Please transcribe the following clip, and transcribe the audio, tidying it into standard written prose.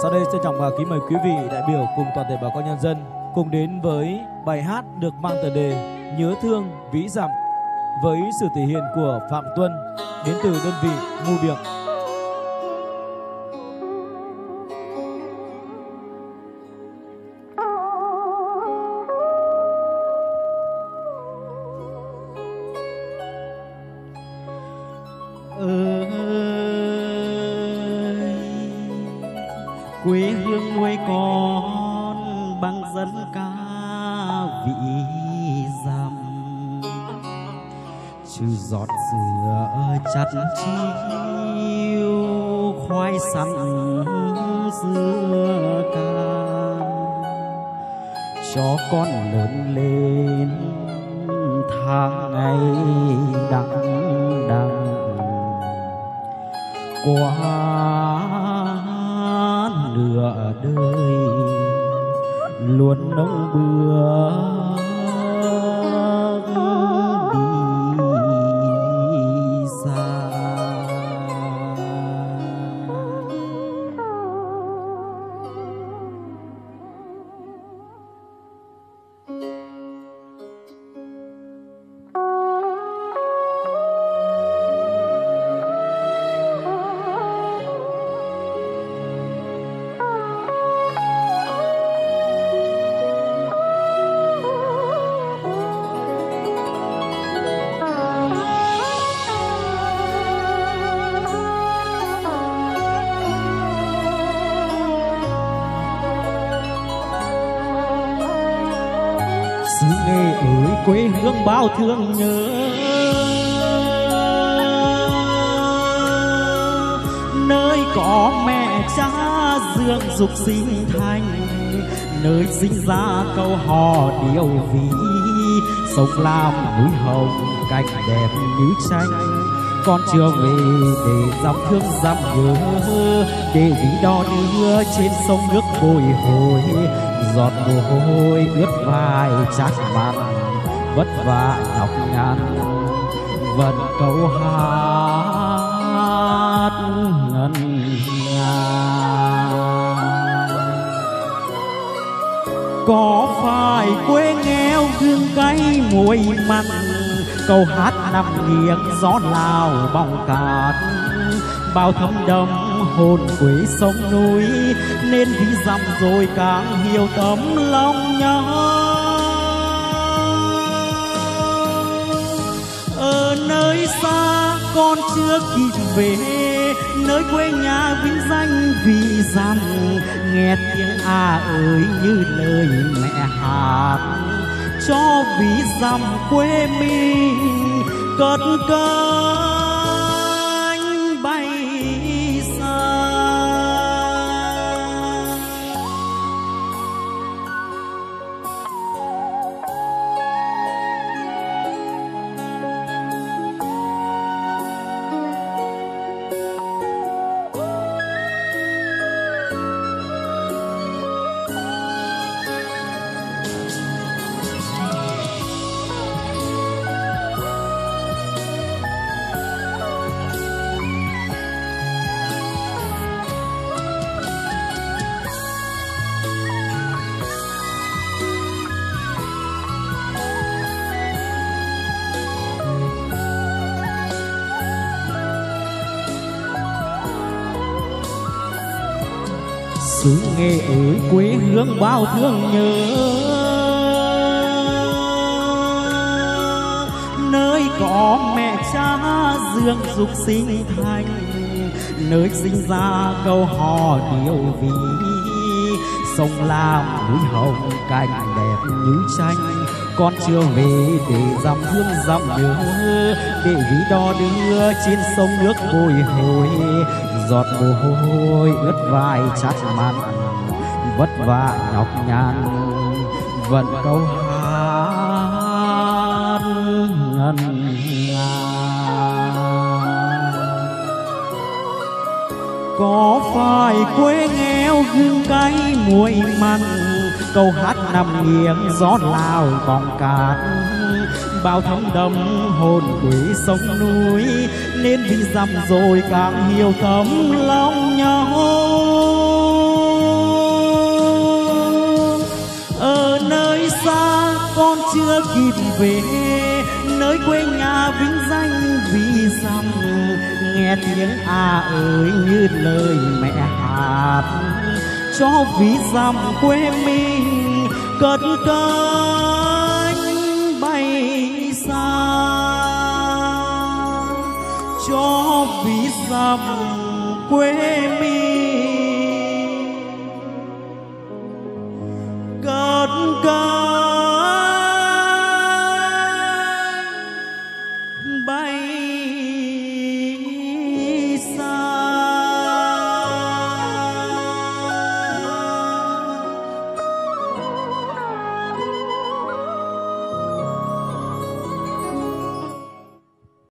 Sau đây trân trọng và kính mời quý vị đại biểu cùng toàn thể bà con nhân dân cùng đến với bài hát được mang tựa đề Nhớ Thương Ví Dặm với sự thể hiện của Phạm Tuân đến từ đơn vị Ngu Biệng. Quê hương nuôi con bằng dân ca vị dằm, trừ giọt dừa chặt chiêu khoai sắn dưa cam, cho con lớn lên tháng ngày đắng đắng qua nửa đời luôn nâng bước đi xa. Xứ Nghệ ơi quê hương bao thương nhớ, nơi có mẹ cha dưỡng dục sinh thành, nơi sinh ra câu hò điệu ví, sông Lam núi Hồng cảnh đẹp như tranh. Con chưa về để dằm thương dằm nhớ, để ví đò đưa trên sông nước bồi hồi, giọt mồ hôi ướt vai chát mặt, vất vả nhọc nhằn vẫn câu hát ngân nga. Có phải quê nghèo gương cay muối mặn, câu hát nằm nghiêng gió Lào bóng cát, bao thấm đậm hồn quê sông núi, nên ví dặm rồi càng hiểu tấm lòng nhau. Ở nơi xa con chưa kịp về, nơi quê nhà vinh danh vì dặm, nghe tiếng ơi như lời mẹ hát, cho ví dặm quê mình cất cánh bay xa. Xứ Nghệ ơi quê hương bao thương nhớ, nơi có mẹ cha dưỡng dục sinh thành, nơi sinh ra câu hò điệu ví, sông Lam núi Hồng cảnh đẹp như tranh. Con chưa về để dằm thương dằm nhớ, để ví đò đưa trên sông nước bồi hồi, giọt mồ hôi ướt vai chát mặt, vất vả nhọc nhằn vẫn câu hát ngân nga. Có phải quê nghèo gương cay muối mặn, câu hát nằm nghiêng gió Lào bóng cát, bao thấm đậm hồn quê sông núi, nên vì dặm rồi càng hiểu thấm lòng nhau. chưa kịp về nơi quê nhà vinh danh Ví Dặm, nghe tiếng ơi như lời mẹ hát cho Ví Dặm quê mình cất cánh bay xa, cho Ví Dặm quê mình